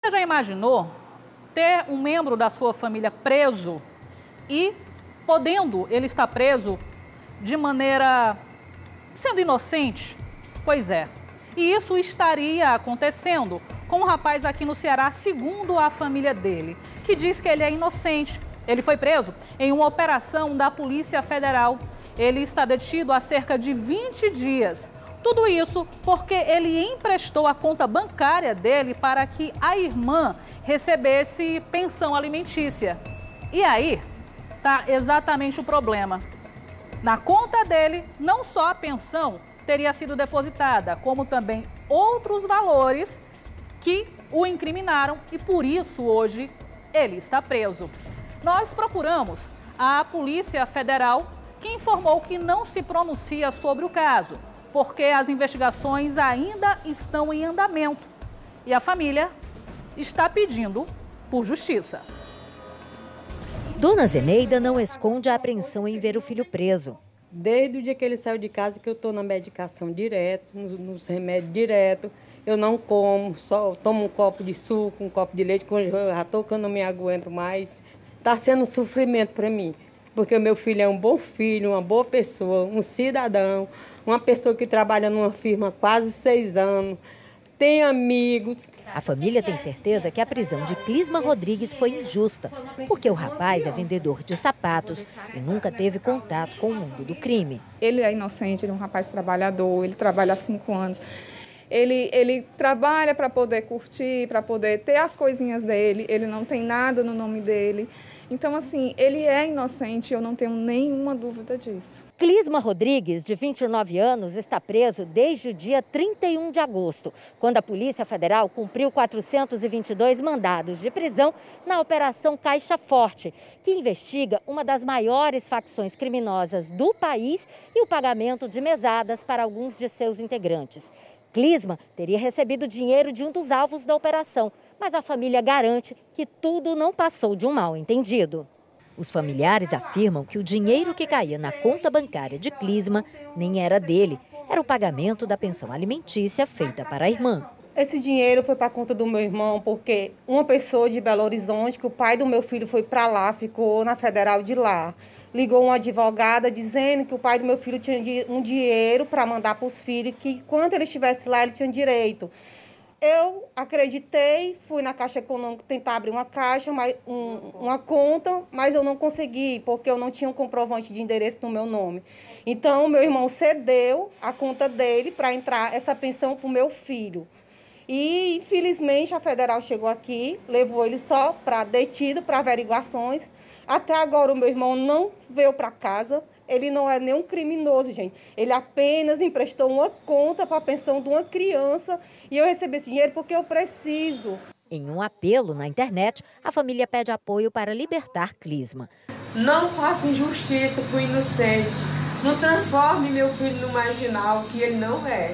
Você já imaginou ter um membro da sua família preso e podendo ele estar preso de maneira sendo inocente? Pois é. E isso estaria acontecendo com um rapaz aqui no Ceará, segundo a família dele, que diz que ele é inocente. Ele foi preso em uma operação da Polícia Federal. Ele está detido há cerca de 20 dias. Tudo isso porque ele emprestou a conta bancária dele para que a irmã recebesse pensão alimentícia. E aí está exatamente o problema. Na conta dele, não só a pensão teria sido depositada, como também outros valores que o incriminaram e por isso hoje ele está preso. Nós procuramos a Polícia Federal, que informou que não se pronuncia sobre o caso, porque as investigações ainda estão em andamento e a família está pedindo por justiça. Dona Zeneida não esconde a apreensão em ver o filho preso. Desde o dia que ele saiu de casa que eu estou na medicação direto, nos remédios direto. Eu não como, só tomo um copo de suco, um copo de leite, quando eu já estou que eu não me aguento mais. Está sendo um sofrimento para mim, porque o meu filho é um bom filho, uma boa pessoa, um cidadão, uma pessoa que trabalha numa firma há quase 6 anos, tem amigos. A família tem certeza que a prisão de Clisma Rodrigues foi injusta, porque o rapaz é vendedor de sapatos e nunca teve contato com o mundo do crime. Ele é inocente, ele é um rapaz trabalhador, ele trabalha há 5 anos. Ele trabalha para poder curtir, para poder ter as coisinhas dele, ele não tem nada no nome dele. Então, assim, ele é inocente, eu não tenho nenhuma dúvida disso. Clisma Rodrigues, de 29 anos, está preso desde o dia 31 de agosto, quando a Polícia Federal cumpriu 422 mandados de prisão na Operação Caixa Forte, que investiga uma das maiores facções criminosas do país e o pagamento de mesadas para alguns de seus integrantes. Clisma teria recebido dinheiro de um dos alvos da operação, mas a família garante que tudo não passou de um mal-entendido. Os familiares afirmam que o dinheiro que caía na conta bancária de Clisma nem era dele, era o pagamento da pensão alimentícia feita para a irmã. Esse dinheiro foi para a conta do meu irmão, porque uma pessoa de Belo Horizonte, que o pai do meu filho foi para lá, ficou na Federal de lá. Ligou uma advogada dizendo que o pai do meu filho tinha um dinheiro para mandar para os filhos, que quando ele estivesse lá ele tinha direito. Eu acreditei, fui na Caixa Econômica tentar abrir uma caixa, uma conta, mas eu não consegui, porque eu não tinha um comprovante de endereço no meu nome. Então, meu irmão cedeu a conta dele para entrar essa pensão para o meu filho. E, infelizmente, a Federal chegou aqui, levou ele só para detido, para averiguações. Até agora, o meu irmão não veio para casa. Ele não é nenhum criminoso, gente. Ele apenas emprestou uma conta para a pensão de uma criança e eu recebi esse dinheiro porque eu preciso. Em um apelo na internet, a família pede apoio para libertar Clisma. Não faça injustiça para o inocente. Não transforme meu filho no marginal, que ele não é.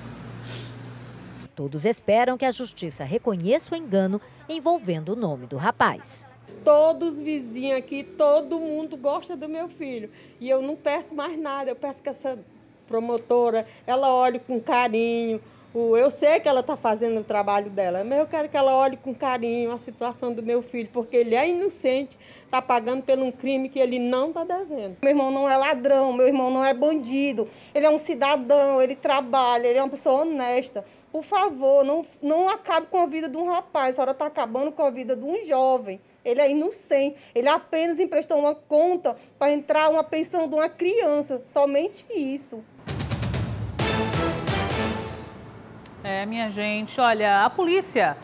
Todos esperam que a justiça reconheça o engano envolvendo o nome do rapaz. Todos os vizinhos aqui, todo mundo gosta do meu filho. E eu não peço mais nada, eu peço que essa promotora, ela olhe com carinho. Eu sei que ela está fazendo o trabalho dela, mas eu quero que ela olhe com carinho a situação do meu filho, porque ele é inocente, está pagando por um crime que ele não está devendo. Meu irmão não é ladrão, meu irmão não é bandido, ele é um cidadão, ele trabalha, ele é uma pessoa honesta. Por favor, não acabe com a vida de um rapaz, a senhora está acabando com a vida de um jovem. Ele é inocente, ele apenas emprestou uma conta para entrar uma pensão de uma criança, somente isso. Minha gente, olha, a polícia